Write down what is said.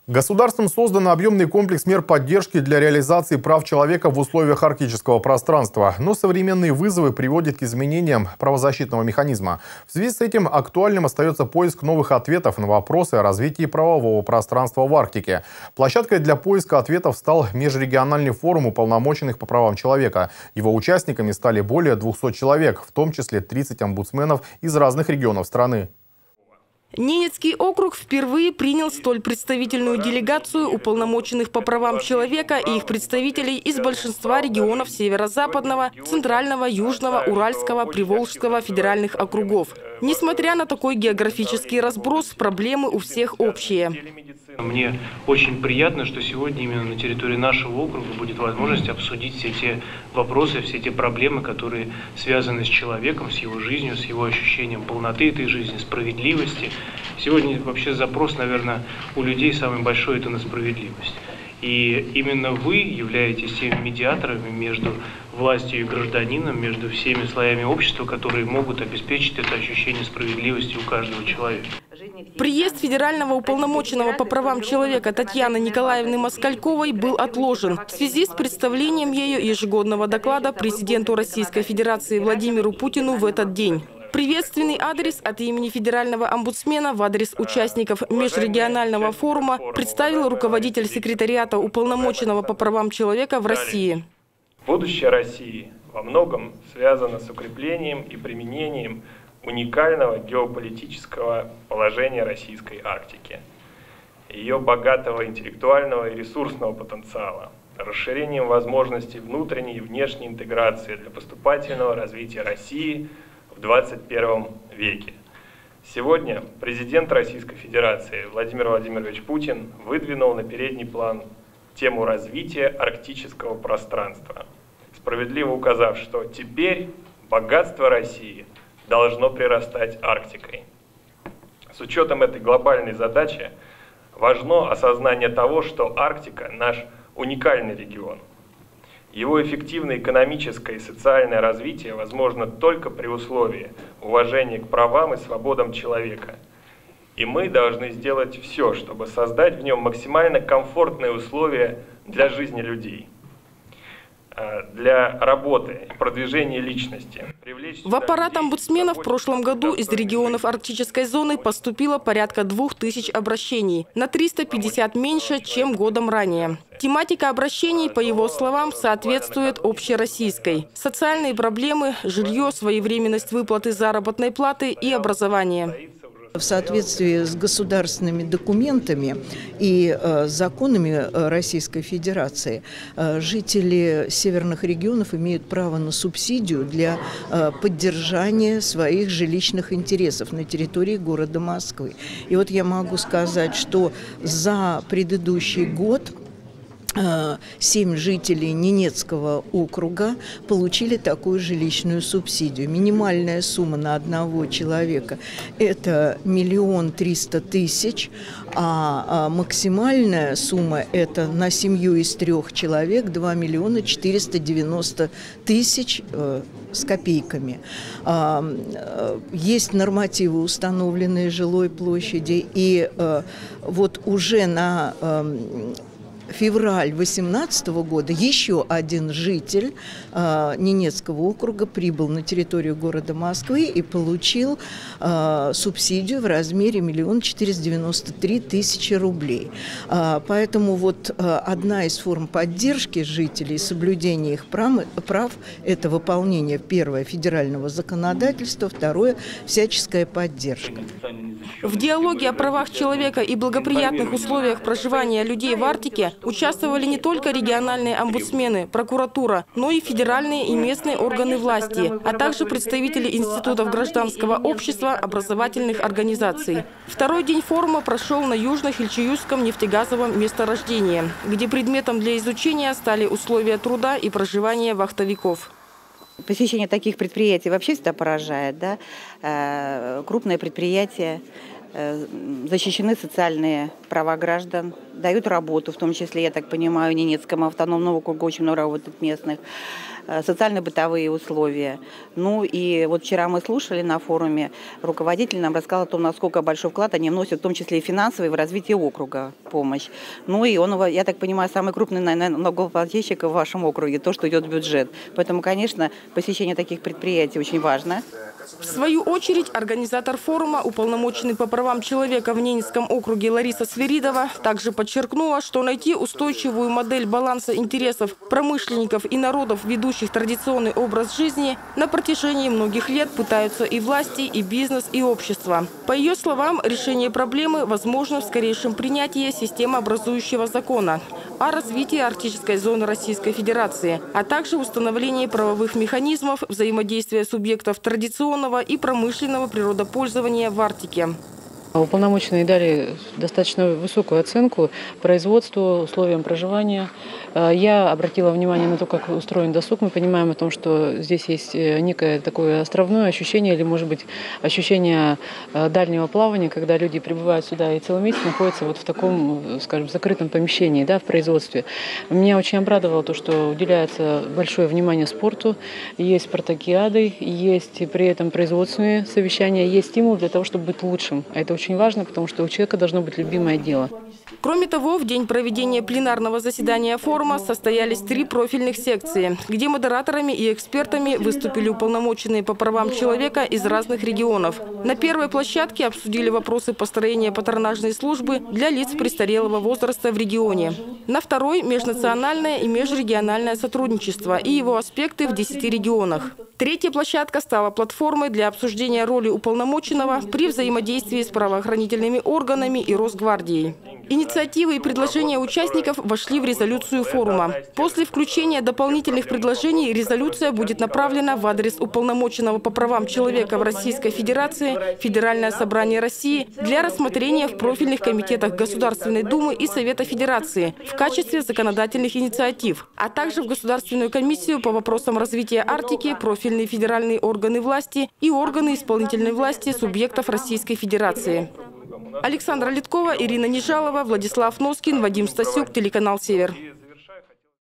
Государством создан объемный комплекс мер поддержки для реализации прав человека в условиях арктического пространства. Но современные вызовы приводят к изменениям правозащитного механизма. В связи с этим актуальным остается поиск новых ответов на вопросы о развитии правового пространства в Арктике. Площадкой для поиска ответов стал межрегиональный форум уполномоченных по правам человека. Его участниками стали более 200 человек, в том числе 30 омбудсменов из разных регионов страны. Ненецкий округ впервые принял столь представительную делегацию уполномоченных по правам человека и их представителей из большинства регионов Северо-Западного, Центрального, Южного, Уральского, Приволжского федеральных округов. Несмотря на такой географический разброс, проблемы у всех общие. Мне очень приятно, что сегодня именно на территории нашего округа будет возможность обсудить все те вопросы, все те проблемы, которые связаны с человеком, с его жизнью, с его ощущением полноты этой жизни, справедливости. Сегодня вообще запрос, наверное, у людей самый большой – это на справедливость. И именно вы являетесь теми медиаторами между властью и гражданином, между всеми слоями общества, которые могут обеспечить это ощущение справедливости у каждого человека. Приезд федерального уполномоченного по правам человека Татьяны Николаевны Москальковой был отложен в связи с представлением ею ежегодного доклада президенту Российской Федерации Владимиру Путину в этот день. Приветственный адрес от имени федерального омбудсмена в адрес участников межрегионального форума представил руководитель секретариата уполномоченного по правам человека в России. Будущее России во многом связано с укреплением и применением уникального геополитического положения российской Арктики, ее богатого интеллектуального и ресурсного потенциала, расширением возможностей внутренней и внешней интеграции для поступательного развития России в 21 веке. Сегодня президент Российской Федерации Владимир Владимирович Путин выдвинул на передний план тему развития арктического пространства, справедливо указав, что теперь богатство России должно прирастать Арктикой. С учетом этой глобальной задачи важно осознание того, что Арктика – наш уникальный регион. Его эффективное экономическое и социальное развитие возможно только при условии уважения к правам и свободам человека. И мы должны сделать все, чтобы создать в нем максимально комфортные условия для жизни людей, для работы и продвижения личности. В аппарат омбудсмена в прошлом году из регионов арктической зоны поступило порядка 2000 обращений, на 350 меньше, чем годом ранее. Тематика обращений, по его словам, соответствует общероссийской. Социальные проблемы, жилье, своевременность выплаты заработной платы и образование. В соответствии с государственными документами и законами Российской Федерации жители северных регионов имеют право на субсидию для поддержания своих жилищных интересов на территории города Москвы. И вот я могу сказать, что за предыдущий год 7 жителей Ненецкого округа получили такую жилищную субсидию. Минимальная сумма на одного человека – это 1 300 000, а максимальная сумма – это на семью из 3 человек 2 490 000 с копейками. Есть нормативы, установленные жилой площади, и вот уже на февраль 2018 года еще один житель Ненецкого округа прибыл на территорию города Москвы и получил субсидию в размере 1 493 000 рублей. Поэтому вот одна из форм поддержки жителей, соблюдения их прав – это выполнение, первое, федерального законодательства, второе – всяческая поддержка. В диалоге о правах человека и благоприятных условиях проживания людей в Арктике участвовали не только региональные омбудсмены, прокуратура, но и федеральные и местные органы власти, а также представители институтов гражданского общества, образовательных организаций. Второй день форума прошел на Южно-Хильчиюском нефтегазовом месторождении, где предметом для изучения стали условия труда и проживания вахтовиков. Посещение таких предприятий вообще всегда поражает, да? Крупное предприятие, защищены социальные права граждан, дают работу, в том числе, я так понимаю, Ненецкому автономному округу очень много работает местных, социально-бытовые условия. Ну и вот вчера мы слушали на форуме, руководитель нам рассказал о том, насколько большой вклад они вносят, в том числе и финансовый, в развитие округа помощь. Ну и он, я так понимаю, самый крупный, наверное, налогоплательщик в вашем округе, то, что идет в бюджет. Поэтому, конечно, посещение таких предприятий очень важно. В свою очередь, организатор форума, уполномоченный по правам человека в Ненецком округе Лариса Свиридова, также подчеркнула, что найти устойчивую модель баланса интересов промышленников и народов, ведущих традиционный образ жизни, на протяжении многих лет пытаются и власти, и бизнес, и общество. По ее словам, решение проблемы возможно в скорейшем принятии системообразующего закона о развитии арктической зоны Российской Федерации, а также установлении правовых механизмов взаимодействия субъектов традиционного и промышленного природопользования в Арктике. Уполномоченные дали достаточно высокую оценку производству, условиям проживания. Я обратила внимание на то, как устроен досуг. Мы понимаем о том, что здесь есть некое такое островное ощущение или, может быть, ощущение дальнего плавания, когда люди прибывают сюда и целый месяц находятся вот в таком, скажем, закрытом помещении, да, в производстве. Меня очень обрадовало то, что уделяется большое внимание спорту. Есть спартакиады, есть при этом производственные совещания, есть стимул для того, чтобы быть лучшим. Это очень важно, потому что у человека должно быть любимое дело. Кроме того, в день проведения пленарного заседания форума состоялись 3 профильных секции, где модераторами и экспертами выступили уполномоченные по правам человека из разных регионов. На первой площадке обсудили вопросы построения патронажной службы для лиц престарелого возраста в регионе. На второй – межнациональное и межрегиональное сотрудничество и его аспекты в 10 регионах. Третья площадка стала платформой для обсуждения роли уполномоченного при взаимодействии с правоохранительными органами и Росгвардией. Инициативы и предложения участников вошли в резолюцию форума. После включения дополнительных предложений резолюция будет направлена в адрес уполномоченного по правам человека в Российской Федерации, Федеральное собрание России для рассмотрения в профильных комитетах Государственной Думы и Совета Федерации в качестве законодательных инициатив, а также в Государственную комиссию по вопросам развития Арктики, профильные федеральные органы власти и органы исполнительной власти субъектов Российской Федерации. Александра Литкова, Ирина Нежалова, Владислав Носкин, Вадим Стасюк, телеканал «Север».